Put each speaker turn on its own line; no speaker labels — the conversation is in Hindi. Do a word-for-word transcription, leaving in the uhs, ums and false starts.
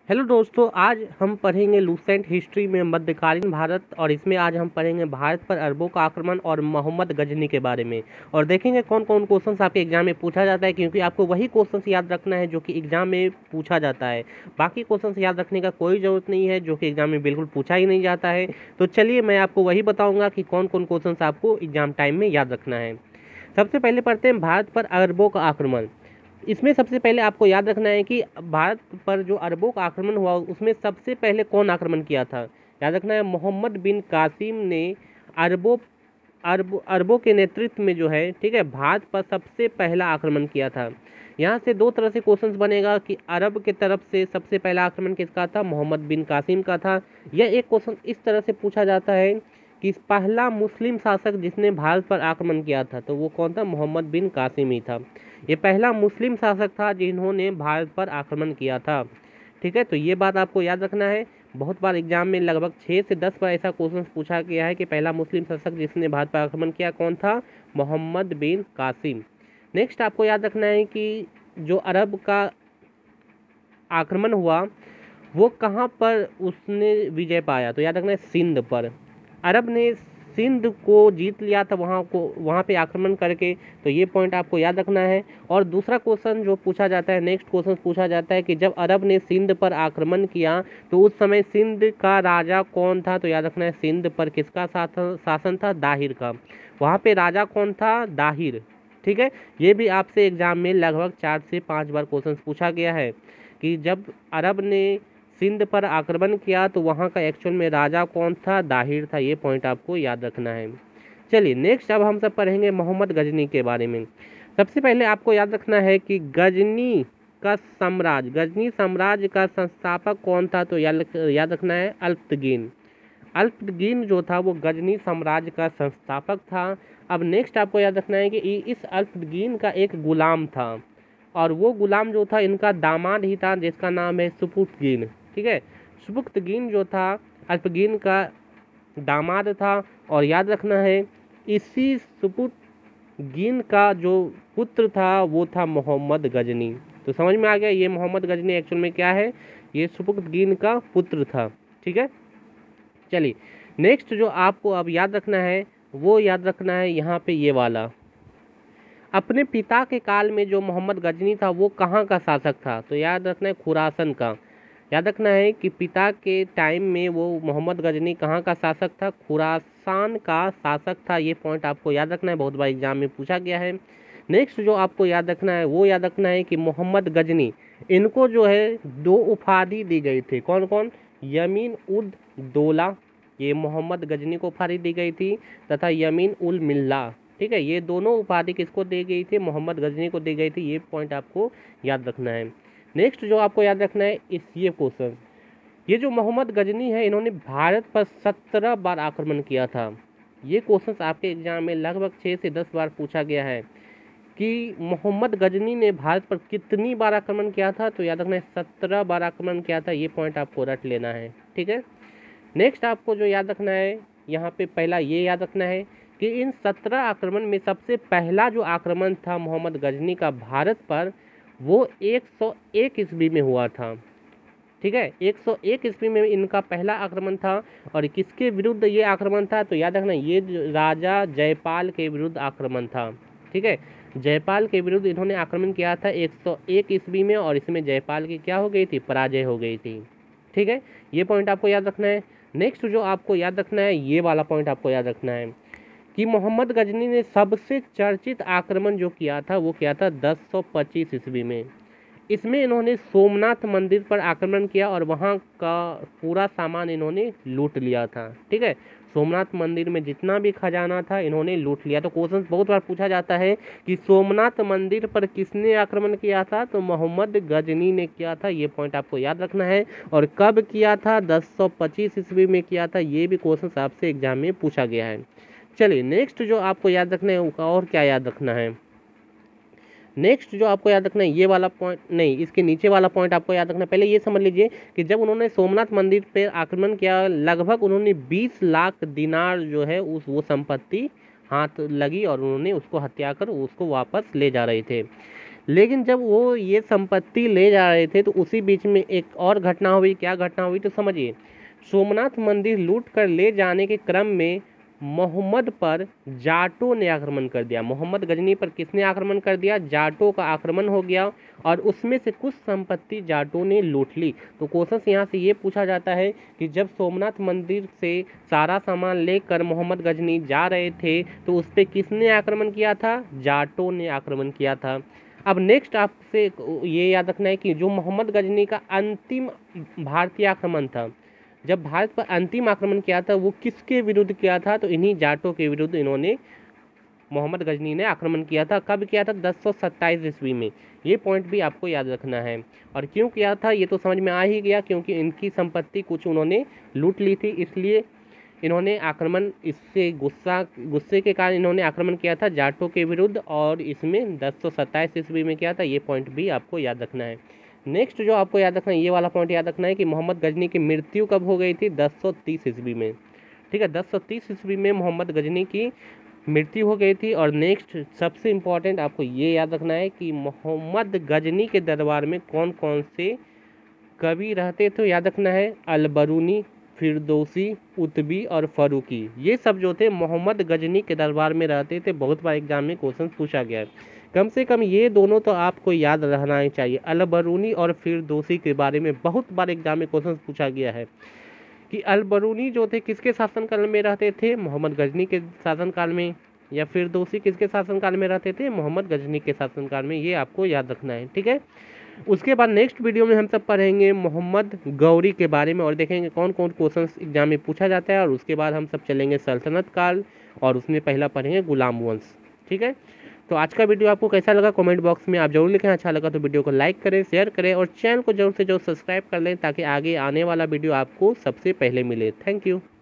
हेलो दोस्तों, आज हम पढ़ेंगे लूसेंट हिस्ट्री में मध्यकालीन भारत। और इसमें आज हम पढ़ेंगे भारत पर अरबों का आक्रमण और मोहम्मद गजनी के बारे में। और देखेंगे कौन कौन क्वेश्चंस आपके एग्जाम में पूछा जाता है, क्योंकि आपको वही क्वेश्चंस याद रखना है जो कि एग्जाम में पूछा जाता है। बाकी क्वेश्चंस याद रखने का कोई ज़रूरत नहीं है, जो कि एग्जाम में बिल्कुल पूछा ही नहीं जाता है। तो चलिए मैं आपको वही बताऊँगा कि कौन कौन क्वेश्चंस आपको एग्जाम टाइम में याद रखना है। सबसे पहले पढ़ते हैं भारत पर अरबों का आक्रमण। इसमें सबसे पहले आपको याद रखना है कि भारत पर जो अरबों का आक्रमण हुआ उसमें सबसे पहले कौन आक्रमण किया था। याद रखना है, मोहम्मद बिन कासिम ने अरबों अरब अरबों के नेतृत्व में जो है, ठीक है, भारत पर सबसे पहला आक्रमण किया था। यहाँ से दो तरह से क्वेश्चंस बनेगा कि अरब के तरफ से सबसे पहला आक्रमण किसका था, मोहम्मद बिन कासिम का था। या एक क्वेश्चन इस तरह से पूछा जाता है कि पहला मुस्लिम शासक जिसने भारत पर आक्रमण किया था, तो वो कौन था, मोहम्मद बिन कासिम ही था। ये पहला मुस्लिम शासक था जिन्होंने भारत पर आक्रमण किया था। ठीक है, तो ये बात आपको याद रखना है। बहुत बार एग्जाम में लगभग छः से दस बार ऐसा क्वेश्चन पूछा गया है कि पहला मुस्लिम शासक जिसने भारत पर आक्रमण किया कौन था, मोहम्मद बिन कासिम। नेक्स्ट आपको याद रखना है कि जो अरब का आक्रमण हुआ वो कहाँ पर उसने विजय पाया, तो याद रखना है सिंध पर। अरब ने सिंध को जीत लिया था वहाँ को वहाँ पे आक्रमण करके, तो ये पॉइंट आपको याद रखना है। और दूसरा क्वेश्चन जो पूछा जाता है, नेक्स्ट क्वेश्चन पूछा जाता है कि जब अरब ने सिंध पर आक्रमण किया तो उस समय सिंध का राजा कौन था, तो याद रखना है सिंध पर किसका शासन था, दाहिर का। वहाँ पे राजा कौन था, दाहिर। ठीक है, ये भी आपसे एग्जाम में लगभग चार से पाँच बार क्वेश्चन पूछा गया है कि जब अरब ने सिंध पर आक्रमण किया तो वहाँ का एक्चुअल में राजा कौन था, दाहिर था। ये पॉइंट आपको याद रखना है। चलिए नेक्स्ट अब हम सब पढ़ेंगे मोहम्मद गजनी के बारे में। सबसे पहले आपको याद रखना है कि गजनी का साम्राज्य गजनी साम्राज्य का संस्थापक कौन था, तो याद रखना है अल्पतगीन। अल्पतगीन जो था वो गजनी साम्राज्य का संस्थापक था। अब नेक्स्ट आपको याद रखना है कि इस अल्पतगीन का एक गुलाम था, और वो गुलाम जो था इनका दामाद ही था, जिसका नाम है सुपुतगीन। ठीक है, सुपुतगीन जो था अल्पतगीन का दामाद था। और याद रखना है इसी सुपुतगीन का जो पुत्र था वो था मोहम्मद गजनी। तो समझ में आ गया, ये मोहम्मद गजनी एक्चुअल में क्या है, ये सुपुतगीन का पुत्र था। ठीक है, चलिए नेक्स्ट जो आपको अब याद रखना है वो याद रखना है यहाँ पे ये वाला। अपने पिता के काल में जो मोहम्मद गजनी था वो कहाँ का शासक था, तो याद रखना है खुरासन का। याद रखना है कि पिता के टाइम में वो मोहम्मद गजनी कहाँ का शासक था, खुरासान का शासक था। ये पॉइंट आपको याद रखना है, बहुत बार एग्जाम में पूछा गया है। नेक्स्ट जो आपको याद रखना है वो याद रखना है कि मोहम्मद गजनी, इनको जो है दो उपाधि दी गई थी। कौन कौन, यमीन उद दौला, ये मोहम्मद गजनी को उपाधि दी गई थी, तथा यमीन उल मिल्ला। ठीक है, ये दोनों उपाधि किसको दी गई थी, मोहम्मद गजनी को दी गई थी। ये पॉइंट आपको याद रखना है। नेक्स्ट जो आपको याद रखना है इस ये क्वेश्चन, ये जो मोहम्मद गजनी है इन्होंने भारत पर सत्रह बार आक्रमण किया था। ये क्वेश्चन आपके एग्जाम में लगभग छः से दस बार पूछा गया है कि मोहम्मद गजनी ने भारत पर कितनी बार आक्रमण किया था, तो याद रखना है सत्रह बार आक्रमण किया था। ये पॉइंट आपको रट लेना है। ठीक है, नेक्स्ट आपको जो याद रखना है यहाँ पे पहला ये याद रखना है कि इन सत्रह आक्रमण में सबसे पहला जो आक्रमण था मोहम्मद गजनी का भारत पर वो एक सौ एक ईस्वी में हुआ था। ठीक है, एक सौ एक ईस्वी में इनका पहला आक्रमण था। और किसके विरुद्ध ये आक्रमण था, तो याद रखना ये राजा जयपाल के विरुद्ध आक्रमण था। ठीक है, जयपाल के विरुद्ध इन्होंने आक्रमण किया था एक सौ एक ईस्वी में, और इसमें जयपाल की क्या हो गई थी, पराजय हो गई थी। ठीक है, ये पॉइंट आपको याद रखना है। नेक्स्ट जो आपको याद रखना है ये वाला पॉइंट आपको याद रखना है कि मोहम्मद गजनी ने सबसे चर्चित आक्रमण जो किया था वो किया था दस सौ पच्चीस ईस्वी में। इसमें इन्होंने सोमनाथ मंदिर पर आक्रमण किया और वहाँ का पूरा सामान इन्होंने लूट लिया था। ठीक है, सोमनाथ मंदिर में जितना भी खजाना था इन्होंने लूट लिया। तो क्वेश्चन बहुत बार पूछा जाता है कि सोमनाथ मंदिर पर किसने आक्रमण किया था, तो मोहम्मद गजनी ने किया था। ये पॉइंट आपको याद रखना है। और कब किया था, दस सौ पच्चीस ईस्वी में किया था। ये भी क्वेश्चन आपसे एग्जाम में पूछा गया है। चलिए नेक्स्ट जो आपको याद रखना है और क्या याद रखना है, नेक्स्ट जो आपको याद रखना है ये वाला पॉइंट नहीं, इसके नीचे वाला पॉइंट आपको याद रखना है। पहले ये समझ लीजिए कि जब उन्होंने सोमनाथ मंदिर पर आक्रमण किया लगभग उन्होंने बीस लाख दिनार जो है उस वो संपत्ति हाथ लगी और उन्होंने उसको हत्या कर उसको वापस ले जा रहे थे। लेकिन जब वो ये संपत्ति ले जा रहे थे तो उसी बीच में एक और घटना हुई। क्या घटना हुई तो समझिए। सोमनाथ मंदिर लूट कर ले जाने के क्रम में मोहम्मद पर जाटों ने आक्रमण कर दिया। मोहम्मद गजनी पर किसने आक्रमण कर दिया? जाटों का आक्रमण हो गया और उसमें से कुछ संपत्ति जाटों ने लूट ली। तो क्वेश्चन यहाँ से ये पूछा जाता है कि जब सोमनाथ मंदिर से सारा सामान लेकर मोहम्मद गजनी जा रहे थे तो उस पर किसने आक्रमण किया था? जाटों ने आक्रमण किया था। अब नेक्स्ट आपसे ये याद रखना है कि जो मोहम्मद गजनी का अंतिम भारतीय आक्रमण था, जब भारत पर अंतिम आक्रमण किया था वो किसके विरुद्ध किया था? तो इन्हीं जाटों के विरुद्ध इन्होंने मोहम्मद गजनी ने आक्रमण किया था। कब किया था? दस सौ सत्ताईस ईस्वी में। ये पॉइंट भी आपको याद रखना है। और क्यों किया था ये तो समझ में आ ही गया, क्योंकि इनकी संपत्ति कुछ उन्होंने लूट ली थी, इसलिए इन्होंने आक्रमण, इससे गुस्सा गुस्से के कारण इन्होंने आक्रमण किया था जाटों के विरुद्ध, और इसमें दस सौ सत्ताईस ईस्वी में किया था। ये पॉइंट भी आपको याद रखना है। नेक्स्ट जो आपको याद रखना है, ये वाला पॉइंट याद रखना है कि मोहम्मद गजनी की मृत्यु कब हो गई थी? दस सौ तीस ईस्वी में। ठीक है, दस सौ तीस ईस्वी में मोहम्मद गजनी की मृत्यु हो गई थी। और नेक्स्ट सबसे इम्पोर्टेंट आपको ये याद रखना है कि मोहम्मद गजनी के दरबार में कौन कौन से कवि रहते थे? याद रखना है, अलबरूनी, फिरदौसी, उतबी और फरूकी। ये सब जो थे मोहम्मद गजनी के दरबार में रहते थे। बहुत बार एग्जाम में क्वेश्चन पूछा गया है। कम से कम ये दोनों तो आपको याद रहना ही चाहिए। अलबरूनी और फिरदौसी के बारे में बहुत बार एग्जाम में क्वेश्चन पूछा गया है कि अलबरूनी जो थे किसके शासनकाल में रहते थे? मोहम्मद गजनी के शासनकाल में। या फिरदौसी किसके शासनकाल में रहते थे? मोहम्मद गजनी के शासनकाल में। ये आपको याद रखना है। ठीक है, उसके बाद नेक्स्ट वीडियो में हम सब पढ़ेंगे मोहम्मद गौरी के बारे में और देखेंगे कौन कौन क्वेश्चन एग्जाम में पूछा जाता है। और उसके बाद हम सब चलेंगे सल्तनत काल और उसमें पहला पढ़ेंगे गुलाम वंश। ठीक है, तो आज का वीडियो आपको कैसा लगा कमेंट बॉक्स में आप जरूर लिखें। अच्छा लगा तो वीडियो को लाइक करें, शेयर करें और चैनल को जरूर से जरूर सब्सक्राइब कर लें ताकि आगे आने वाला वीडियो आपको सबसे पहले मिले। Thank you.